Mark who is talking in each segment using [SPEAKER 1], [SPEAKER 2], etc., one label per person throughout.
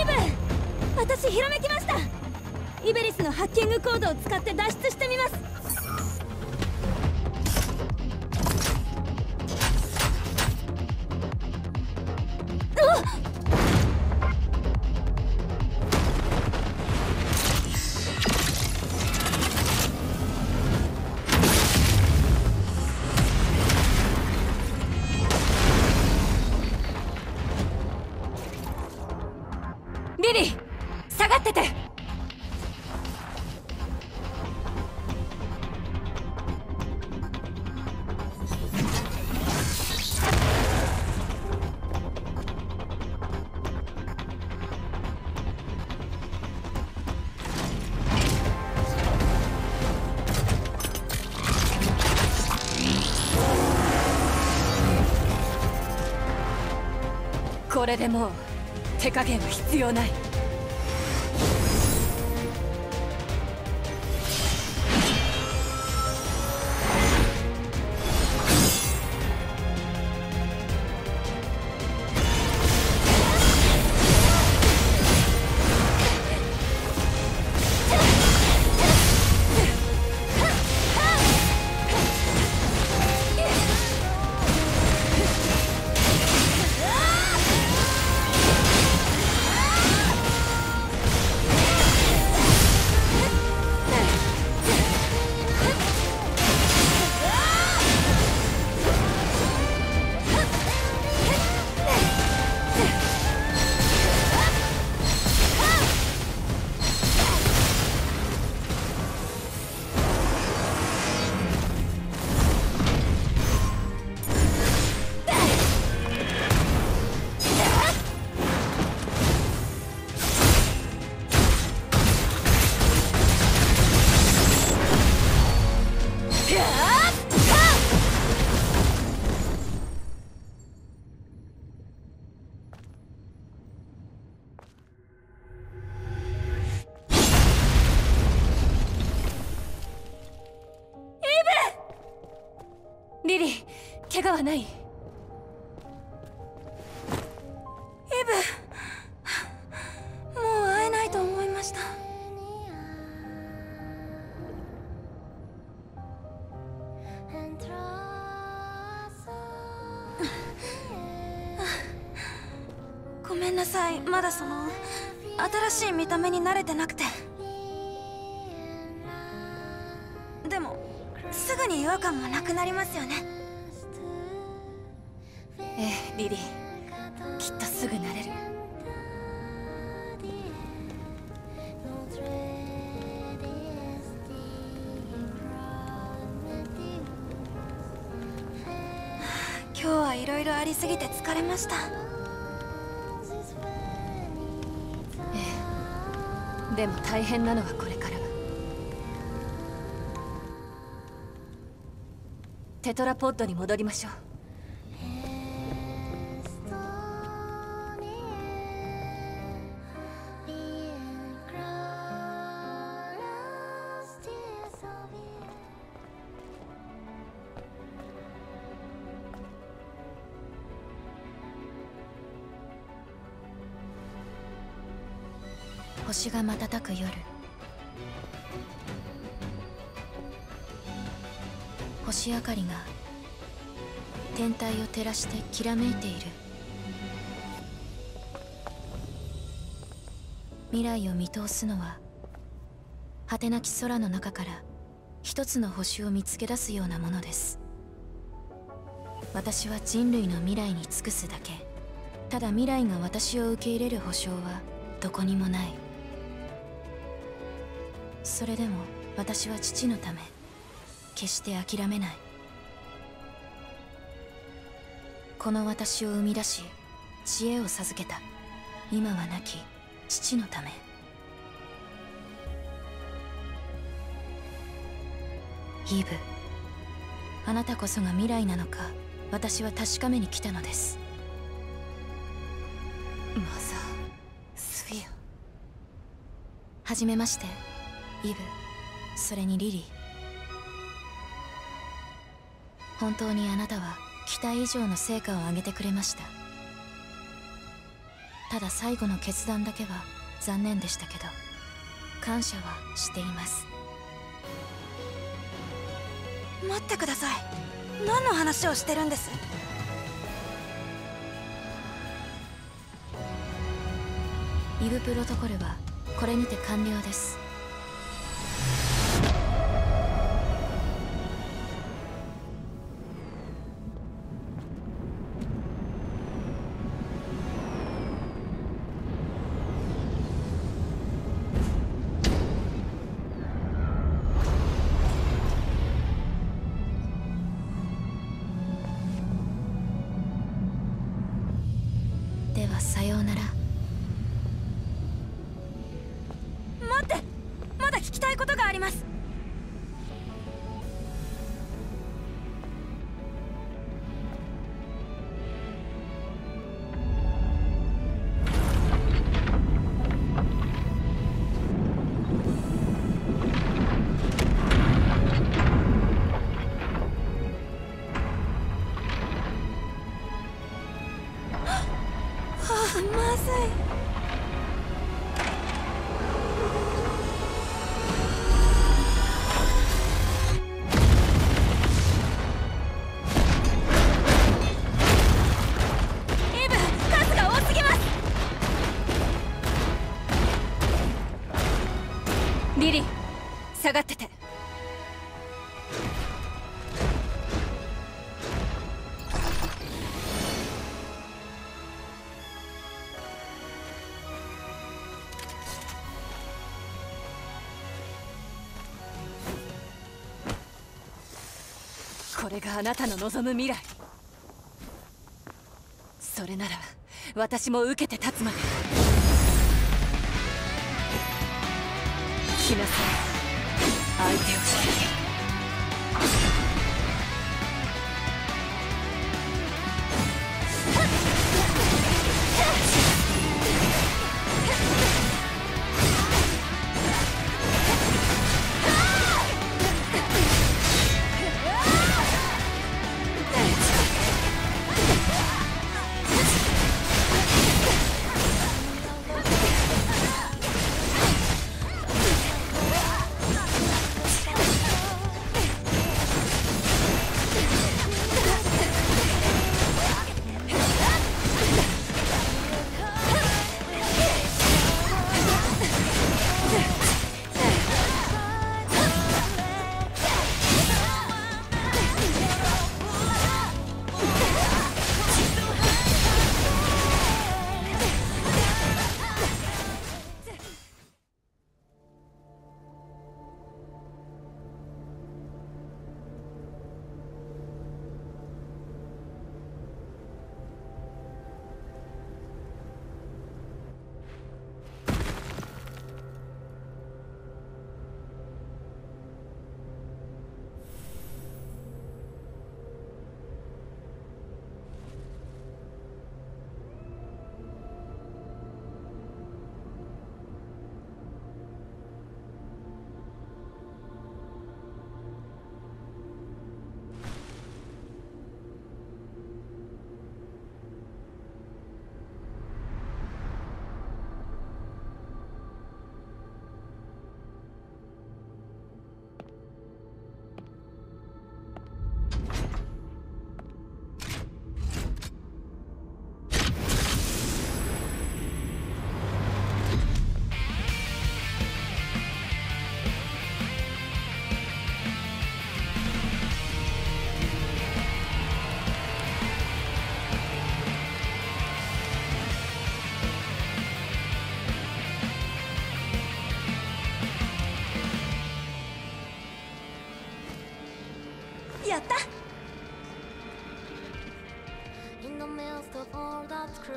[SPEAKER 1] ブ、私ひらめきました。イベリスのハッキングコードを使って脱出してみます。
[SPEAKER 2] リリー、下がってて。これでもう手加減は必要ない。リリー、怪我はない？イ
[SPEAKER 1] ブ、もう会えないと思いました。ごめんなさい、まだ新しい見た目に慣れてなくて。でもすぐに違和感もなくなりますよね。
[SPEAKER 2] ええ、リリー、きっとすぐ慣れる。
[SPEAKER 1] 今日はいろいろありすぎて疲れました。
[SPEAKER 2] ええ、でも大変なのはこれから。テトラポッドに戻りましょう。
[SPEAKER 3] 星が瞬く夜、星明かりが天体を照らしてきらめいている。未来を見通すのは果てなき空の中から一つの星を見つけ出すようなものです。私は人類の未来に尽くすだけ。ただ未来が私を受け入れる保証はどこにもない。それでも私は父のため決して諦めない。この私を生み出し知恵を授けた今は亡き父のため。イーブ、あなたこそが未来なのか私は確かめに来たのです。
[SPEAKER 2] マザースフィア。
[SPEAKER 3] はじめまして、イブ、それにリリー。本当にあなたは期待以上の成果を上げてくれました。 ただ最後の決断だけは残念でしたけど、感謝はしています。
[SPEAKER 1] 待ってください。何の話をしてるんです？
[SPEAKER 3] イブプロトコルはこれにて完了です。ではさようなら。
[SPEAKER 1] 待って、まだ聞きたいことがあります。まずい。イブ、数が多すぎます。
[SPEAKER 2] リリー、下がってて。これがあなたの望む未来。それなら私も受けて立つまで。来なさい、相手をして。
[SPEAKER 1] やった。
[SPEAKER 4] In the midst of all that's cruel,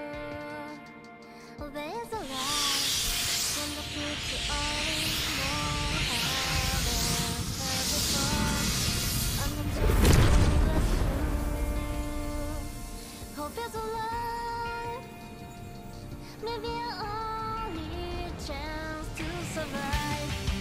[SPEAKER 4] there's a light when the future only more harder before. And the truth is true. Hope is alive. Maybe our only chance to survive.